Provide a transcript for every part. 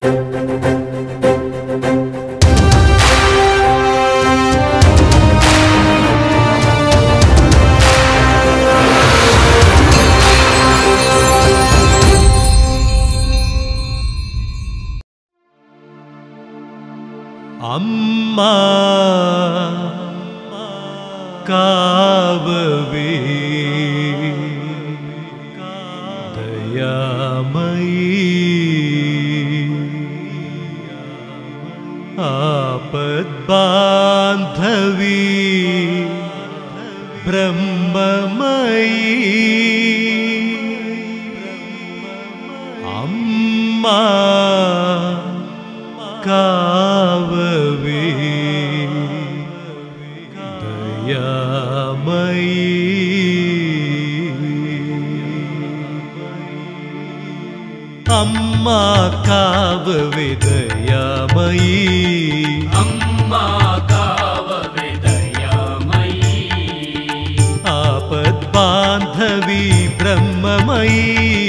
अम्मा काववे दयामयी आपद्बान्धवी ब्रह्ममयी अम्मा काववे दयामयी अम्मा काववे दयामयी अम्मा काववे दयामयी आपद्बान्धवी ब्रह्ममयी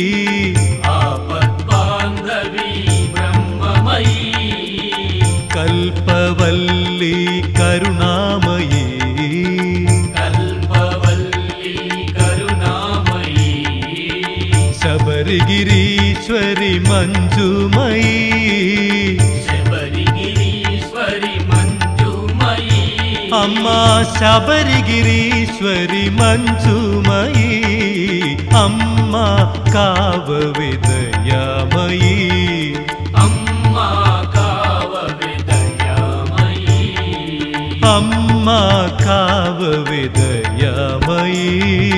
कल्पवल्ली करुणामयी कल्पवल्ली करुणामयी शबरिगिरीश्वरी मंजुमयी शबरिगिरीश्वरी मंजुमयी अम्मा शबरिगिरीश्वरी मंजुमयी अम्मा काववे दयामयी अम्मा अम्मा काववे दयामयी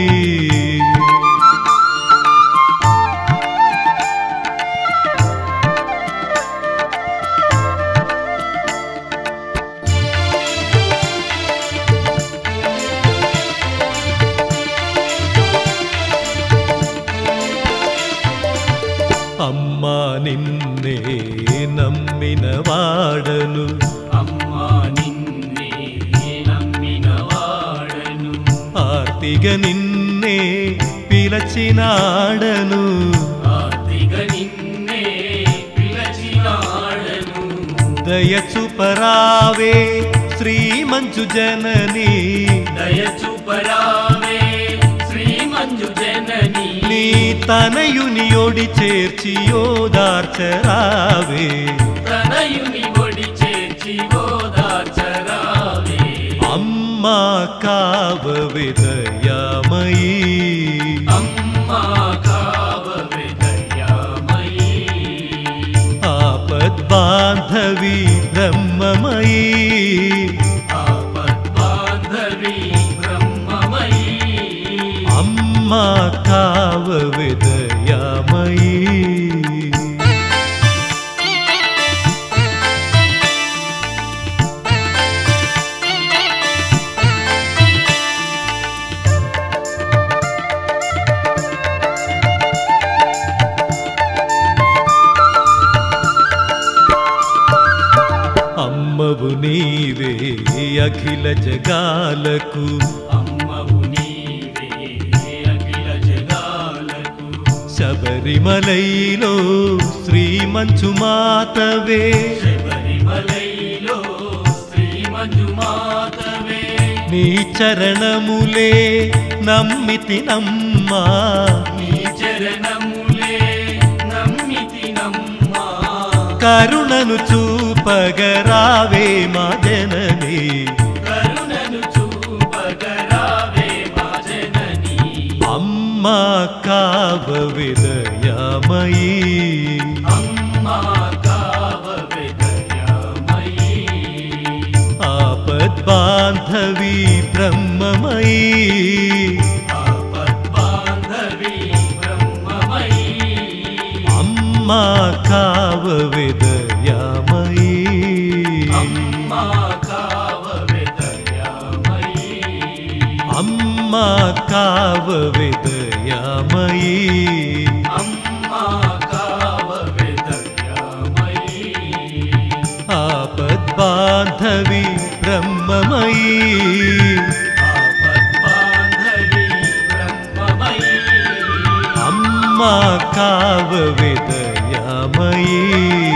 अम्मा निन्ने नम्मिन वाडनु अम्मा निन्ने नम्मिन वाडनु आर्तिगा निन्ने पिलचिनाडनु आर्तिगा निन्ने पिलचिनाडनु दयचुपरावे श्री मंजु जननी दयचुपरावे श्री मंजु जननी नी तनयुनि ओडि चेर्चि ओदार्चरावे तनयुनि ओडि चेर्चि ओदार्चरावे अम्मा काववे दयामयी अम्मा काववे दयामयी आपद्बान्धवी ब्रह्ममयी आपद्बान्धवी ब्रह्ममयी अम्मा काववे दयामयी अम्मवु नीवे अखिल जगालकु अम्मवु नीवे अखिल जगालकु शबरिमलैलो श्री मंजु मातवे शबरिमलैलो श्री मंजु मातवे नी चरणमुले नम्मिति नम्मा नी चरणमुले नम्मिति नम्मा करुणनु चूपगरावे मा जननी करुणनु चूपगरावे मा जननी अम्मा काववे दयामयी अम्मा काववे दयामयी आपद्बान्धवी ब्रह्ममयी आपद्बान्धवी ब्रह्ममयी अम्मा काववे दयामयी अम्मा काववे दयामयी अम्मा काववे दयामयी अम्मा काववे दयामयी आपद्बान्धवी ब्रह्ममयी आपद्बान्धवी ब्रह्ममयी अम्मा काववे दयामयी